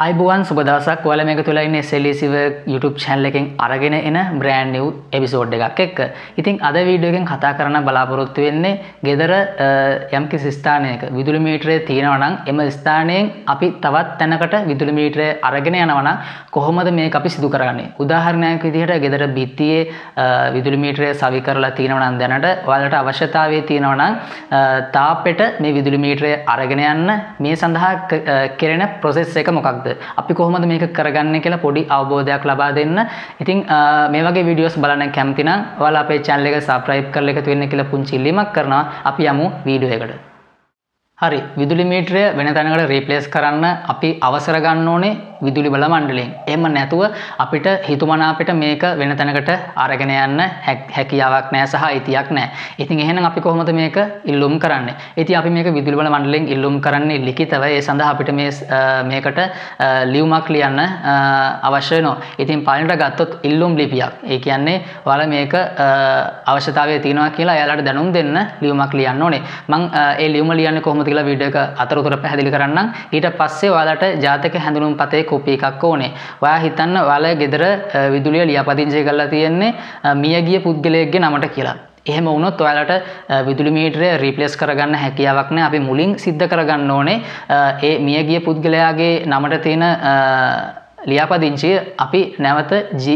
අයිබෝවන් සුබ දවසක්. ඔයාලා මේක තුල ඉන්නේ SLEC Work YouTube channel එකෙන් අරගෙන එන brand new episode එකක් එක්ක. ඉතින් අද වීඩියෝ එකෙන් කතා කරන්න බලාපොරොත්තු වෙන්නේ ගෙදර යම්කිසි ස්ථානයක විදුලි මීටරය තියෙනවා නම් එම ස්ථානයෙන් අපි තවත් තැනකට විදුලි මීටරය අරගෙන යනවා නම් කොහොමද මේක අපි සිදු කරන්නේ? උදාහරණයක් විදිහට ගෙදර බිත්තියේ විදුලි මීටරය සවි කරලා තියෙනවා නම් දැනට ඔයාලට අවශ්‍යතාවය තියෙනවා නම් තාප්පෙට මේ විදුලි මීටරය අරගෙන යන්න මේ සඳහා කෙරෙන process එක මොකක්ද? අපි කොහොමද මේක කරගන්නේ කියලා පොඩි අවබෝධයක් ලබා දෙන්න. ඉතින් මේ වගේ වීඩියෝස් බලන්න කැමති නම් ඔයාලා අපේ channel එක subscribe කරලා එකතු වෙන්න කියලා පුංචි ඉල්ලීමක් කරනවා. අපි යමු වීඩියෝ එකට. හරි, විදුලි මීටරය වෙන තැනකට රීප්ලේස් කරන්න අපි අවසර ගන්න ඕනේ විදුලි බල මණ්ඩලයෙන්. එහෙම නැතුව අපිට හිතුමනාපෙට මේක වෙන තැනකට අරගෙන යන්න හැකියාවක් නැහැ සහ අයිතියක් නැහැ. ඉතින් එහෙනම් අපි කොහොමද මේක ඉල්ලුම් කරන්නේ? ඉතින් අපි මේක විදුලි බල මණ්ඩලයෙන් ඉල්ලුම් කරන්නේ ලිඛිතව. ඒ සඳහා අපිට මේකට ලියුමක් ලියන්න අවශ්‍ය වෙනවා. ඉතින් පළවෙනිට ගත්තොත් ඉල්ලුම් ලිපියක්. ඒ කියන්නේ ඔයාලා මේක අවශ්‍යතාවය තියෙනවා කියලා එයාලට දැනුම් දෙන්න ලියුමක් ලියන්න ඕනේ. මම ඒ ලියුම ලියන්නේ කොහොමද කියලා වීඩියෝ එක අතරතුර පැහැදිලි කරන්නම්. ඊට පස්සේ ඔයාලට ජාතක හැඳුනුම් පතේ කොපි එකක් ඕනේ. ඔයා හිතන්න ඔයාලා ගෙදර විදුලිය ලියාපදිංචි කරලා තියෙන්නේ මියගිය පුද්ගලයෙක්ගේ නමට කියලා. එහෙම වුණොත් ඔයාලට විදුලි මීටරය රීප්ලේස් කරගන්න හැකියාවක් නැහැ. අපි මුලින් සිද්ධ කරගන්න ඕනේ ඒ මියගිය පුද්ගලයාගේ නමට තියෙන ලියාපදිංචිය අපි නැවත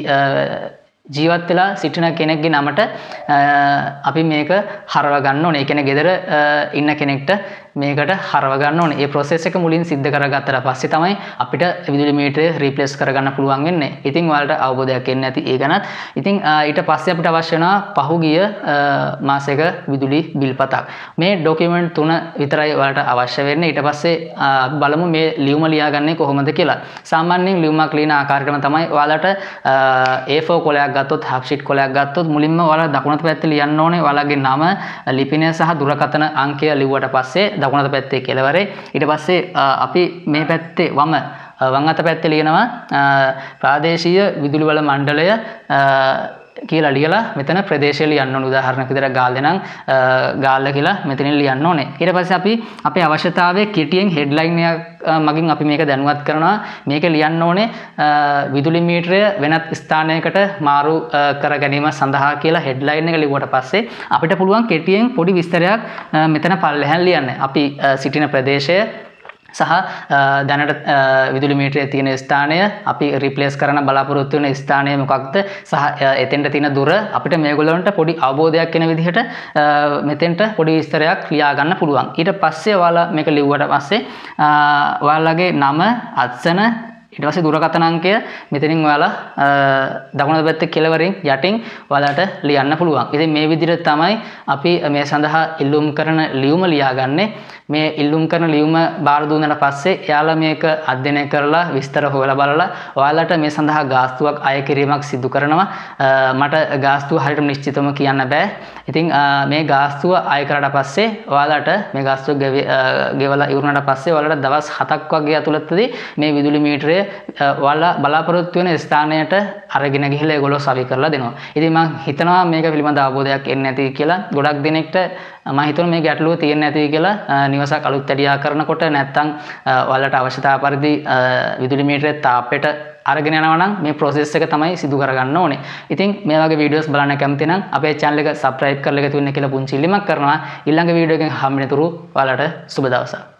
ජීවත් වෙලා සිටින කෙනෙක්ගේ නමට අපි මේක හරව ගන්න ඕනේ. ඒ කියන්නේ ගෙදර ඉන්න කෙනෙක්ට මේකට හරව ගන්න ඕනේ. ඒ process එක මුලින් සිද්ධ කරගත්තට පස්සේ තමයි අපිට විදුලි මීටරය රීප්ලේස් කරගන්න පුළුවන් වෙන්නේ. ඉතින් ඔයාලට අවබෝධයක් එන්නේ නැති ඒ ගැනත්. ඉතින් ඊට පස්සේ අපිට අවශ්‍ය වෙනවා පහුගිය මාසයක විදුලි බිල්පතක්. මේ ડોකියුමන්ට් 3 විතරයි ඔයාලට අවශ්‍ය වෙන්නේ. ඊට පස්සේ බලමු මේ ලියුම ලියාගන්නේ කොහොමද කියලා. සාමාන්‍යයෙන් ලියුමක් ලියන ආකාරයටම තමයි ඔයාලට A4 කොලයක් ගත්තොත් half sheet කොලයක් ගත්තොත් මුලින්ම ඔයාලා දකුණත පැත්තේ ලියන්න ඕනේ ඔයාලගේ නම, ලිපිනය සහ දුරකථන අංකය ලිව්වට පස්සේ දකුණත පැත්තේ කෙළවරේ ඊට පස්සේ අපි මේ පැත්තේ වම් අත පැත්තේ ලියනවා ප්‍රාදේශීය විදුලි බල මණ්ඩලය කියලා ලියලා මෙතන ප්‍රදේශය ලියන්න ඕනේ. උදාහරණයක් විදිහට ගාල්ල නම් ගාල්ල කියලා මෙතනින් ලියන්න ඕනේ. ඊට පස්සේ අපි අපේ අවශ්‍යතාවයේ කෙටියෙන් හෙඩ්ලයින් එකක් මගින් අපි මේක දැනුවත් කරනවා. මේක ලියන්න ඕනේ විදුලි මීටරය වෙනත් ස්ථානයකට මාරු කර ගැනීම සඳහා කියලා හෙඩ්ලයින් එක ලිව්වට පස්සේ අපිට පුළුවන් කෙටියෙන් පොඩි විස්තරයක් මෙතන පල්ලෙහාන් ලියන්න. අපි සිටින ප්‍රදේශය සහ දැනට විදුලි මීටරය තියෙන ස්ථානය, අපි රිප්ලේස් කරන්න බලාපොරොත්තු වෙන ස්ථානය මොකක්ද සහ එතෙන්ට තියෙන දුර අපිට මේගොල්ලන්ට පොඩි අවබෝධයක් වෙන විදිහට මෙතෙන්ට පොඩි විස්තරයක් ලියා ගන්න පුළුවන්. ඊට පස්සේ ඔයාලා මේක ලිව්වට පස්සේ ඔයාලගේ නම, අත්සන, ඊට පස්සේ දුරකථන අංකය මෙතනින් ඔයාලා දකුණු පැත්තේ කෙළවරින් යටින් ඔයාලට ලියන්න පුළුවන්. ඉතින් මේ විදිහට තමයි අපි මේ සඳහා ඉල්ලුම් කරන ලියුම ලියාගන්නේ. මේ ඉල්ලුම් කරන ලියුම බාර දුන්නාට පස්සේ එයාලා මේක අධ්‍යයනය කරලා විස්තර හොයලා බලලා ඔයාලට මේ සඳහා ගාස්තුවක් අය කිරීමක් සිදු කරනවා. මට ගාස්තුව හරියට නිශ්චිතවම කියන්න බෑ. ඉතින් මේ ගාස්තුව අය කරලා පස්සේ ඔයාලට මේ ගාස්තුව ගෙවලා ඉවරනට පස්සේ ඔයාලට දවස් 7ක් වගේ ඇතුළතදී මේ විදුලි මීටරය ඔයාලා බලාපොරොත්තු වෙන ස්ථානයට අරගෙන ගිහිල්ලා ඒගොල්ලෝ සවි කරලා දෙනවා. ඉතින් මම හිතනවා මේක පිළිබඳ අවබෝධයක් එන්නේ නැති කියලා. ගොඩක් දෙනෙක්ට මම හිතනවා මේ ගැටලුව තියෙන්නේ නැති කියලා. නිවසක් අලුත් ඇඩියා කරනකොට නැත්තම් ඔයාලට අවශ්‍යතාව පරිදි විදුලි මීටරේ තාප්පෙට අරගෙන යනවා නම් මේ process එක තමයි සිදු කරගන්න ඕනේ. ඉතින් මේ වගේ වීඩියෝස් බලන්න කැමති නම් අපේ channel එක subscribe කරලා එකතු වෙන්න කියලා පුංචි ඉල්ලීමක් කරනවා. ඊළඟ වීඩියෝ එකෙන් හම්බෙනතුරු ඔයාලට සුබ දවසක්.